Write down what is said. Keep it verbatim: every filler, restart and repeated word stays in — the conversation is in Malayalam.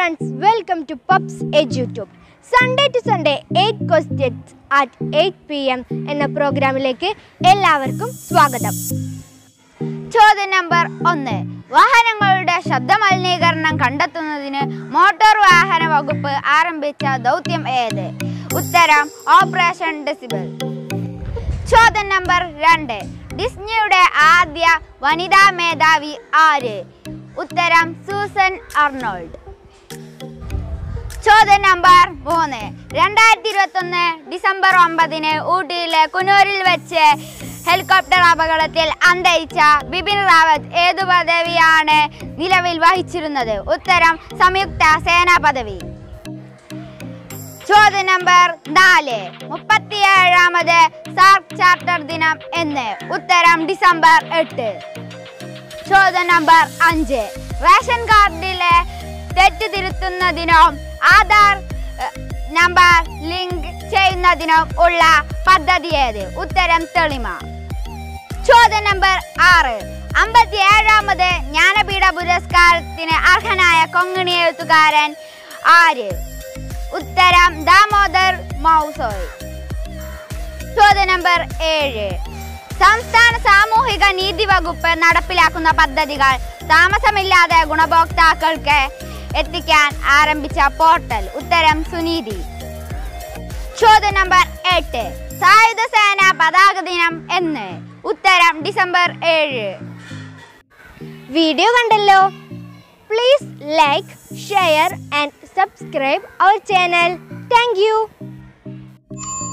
friends, welcome to PUPS EDUTUBE. Sunday to Sunday, eight questions at eight p m എന്ന പ്രോഗ്രാമിലേക്ക് എല്ലാവർക്കും സ്വാഗതം. ചോദ്യം നമ്പർ ഒന്ന്. വാഹനങ്ങളുടെ ശബ്ദമലിനീകരണം കണ്ടെത്തുന്നതിന് മോട്ടോർ വാഹന വകുപ്പ് ആരംഭിച്ച ദൗത്യം ഏത്? ഉത്തരം ഓപ്പറേഷൻ ഡെസിബൽ. ചോദ്യം നമ്പർ രണ്ട്. ഡിസ്നിയുടെ ആദ്യ വനിതാ മേധാവി ആര്? ഉത്തരം സൂസൻ അർണോൾഡ്. ചോദ്യം നമ്പർ മൂന്ന്. രണ്ടായിരത്തി ഇരുപത്തി ഒന്ന് ഡിസംബർ ഒമ്പതിന് ഊട്ടിയിലെ കുന്നൂരിൽ വെച്ച് ഹെലികോപ്റ്റർ അപകടത്തിൽ അന്തരിച്ച ബിപിൻ റാവത്ത് ഏതു പദവിയാണ് നിലവിൽ വഹിച്ചിരുന്നത്? ഉത്തരം സംയുക്ത സേനാ പദവി. ചോദ്യം നമ്പർ നാല്. മുപ്പത്തിയേഴാമത് സാർക്ക് ചാർട്ടർ ദിനം എന്ന്? ഉത്തരം ഡിസംബർ എട്ട്. ചോദ്യം നമ്പർ അഞ്ച്. റേഷൻ കാർഡിലെ തെറ്റ് തിരുത്തുന്നതിനും ആധാർ നമ്പർ ലിങ്ക് ചെയ്യുന്നതിനും ഉള്ള പദ്ധതി ഏത്? ഉത്തരം തെളിമ. ചോദ്യം നമ്പർ ആറ്. അമ്പത്തി ഏഴാമത് ജ്ഞാനപീഠ പുരസ്കാരത്തിന് അർഹനായ കൊങ്ങിണി എഴുത്തുകാരൻ ആര്? ഉത്തരം ദാമോദർ മൗസോയ്. ചോദ്യം നമ്പർ ഏഴ്. സംസ്ഥാന സാമൂഹിക നീതി വകുപ്പ് നടപ്പിലാക്കുന്ന പദ്ധതികൾ താമസമില്ലാതെ ഗുണഭോക്താക്കൾക്ക് എത്തിക്കാൻ ആരംഭിച്ച പോർട്ടൽ? ഉത്തരം സുനീതി. ചോദ്യം നമ്പർ എട്ട്. സായുധ സേന പതാക ദിനം എന്ന്? ഉത്തരം ഡിസംബർ ഏഴ്. വീഡിയോ കണ്ടല്ലോ? Please like, share and subscribe our channel. Thank you.